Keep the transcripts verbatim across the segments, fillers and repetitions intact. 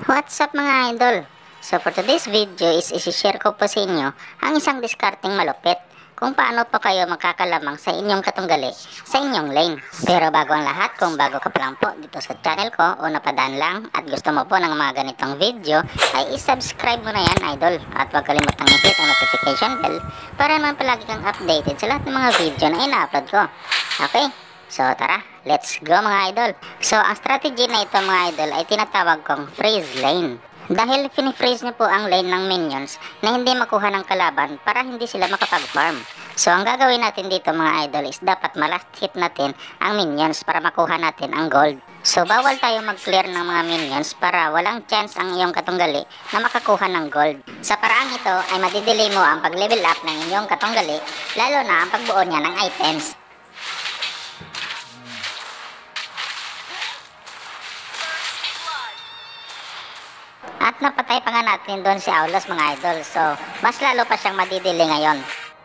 What's up mga idol? So for today's video is isi-share ko po sa inyo ang isang discarding malupit kung paano po kayo makakalamang sa inyong katunggali sa inyong lane. Pero bago ang lahat, kung bago ka pa lang po dito sa channel ko o napadaan lang at gusto mo po ng mga ganitong video, ay isubscribe mo na yan idol at huwag kalimutang i-hit ang notification bell para naman palagi kang updated sa lahat ng mga video na ina-upload ko. Okay? So tara, let's go mga idol. So ang strategy na ito mga idol ay tinatawag kong freeze lane. Dahil pinifreeze niyo po ang lane ng minions na hindi makuha ng kalaban para hindi sila makapag-farm. So ang gagawin natin dito mga idol is dapat malast hit natin ang minions para makuha natin ang gold. So bawal tayo mag-clear ng mga minions para walang chance ang iyong katunggali na makakuha ng gold. Sa paraang ito ay madidelay mo ang pag-level up ng inyong katunggali, lalo na ang pagbuo niya ng items. At napatay pa nga natin doon si Aulos mga idol. So, mas lalo pa siyang madidili ngayon.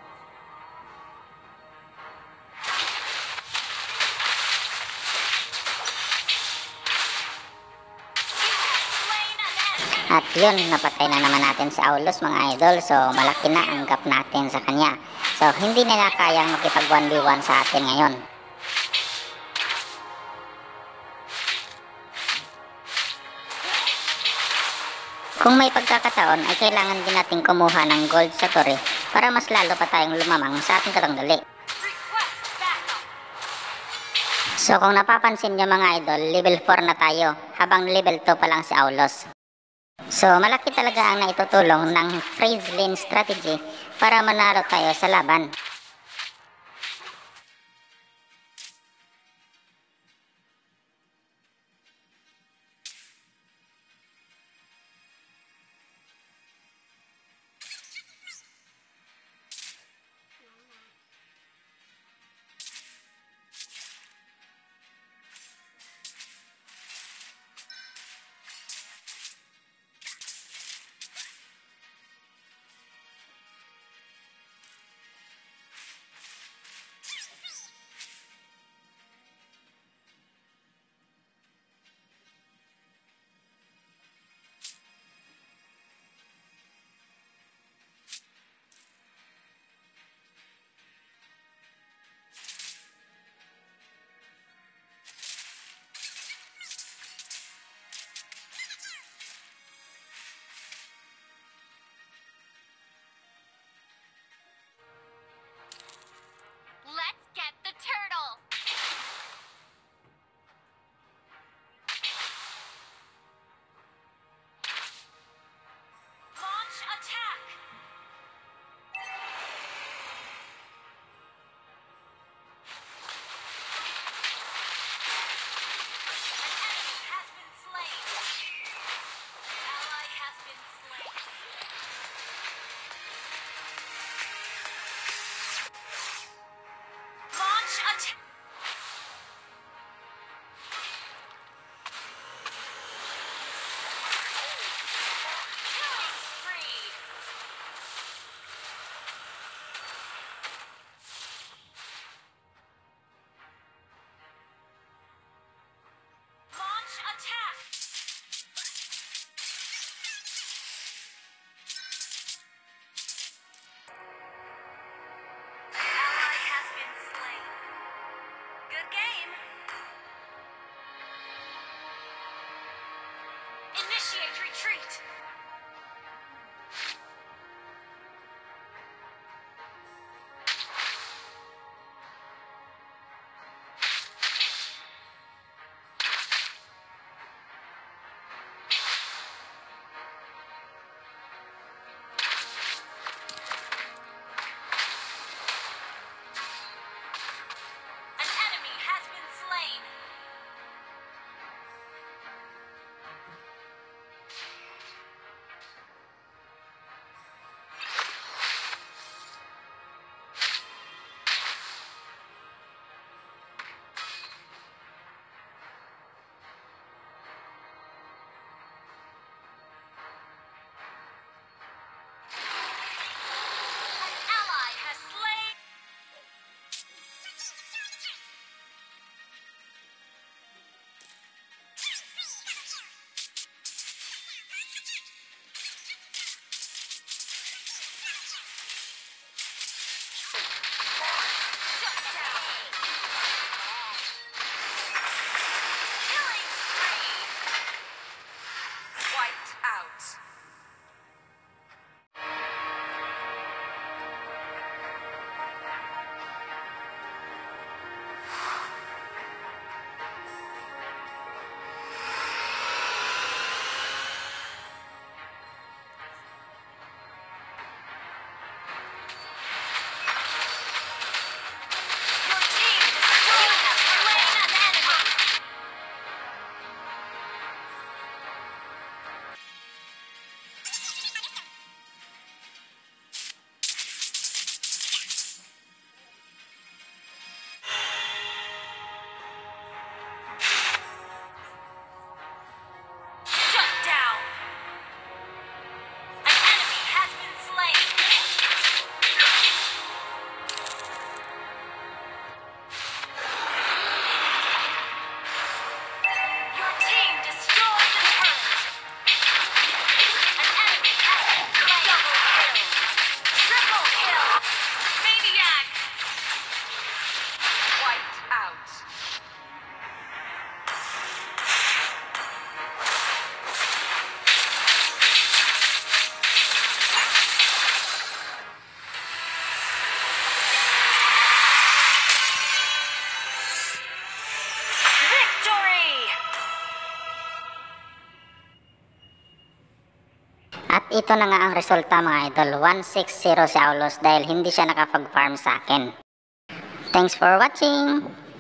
At yun, napatay na naman natin si Aulos mga idol. So, malaki na ang gap natin sa kanya. So, hindi na niya kayang makipag one v one sa atin ngayon. Kung may pagkakataon ay kailangan din natin kumuha ng gold sa tore para mas lalo pa tayong lumamang sa ating katunggali. So kung napapansin nyo mga idol, level four na tayo habang level two pa lang si Aulos. So malaki talaga ang naitutulong ng freeze lane strategy para manalo tayo sa laban. Let's get the turtle! Launch attack! An enemy has been slain! Ally has been slain! Launch attack! Killing spree! Launch attack! Ally has been slain. Good game. Initiate retreat. An enemy has been slain. ito na nga ang resulta mga idol. one six zero si Aulos dahil hindi siya nakapag-farm sa akin. Thanks for watching!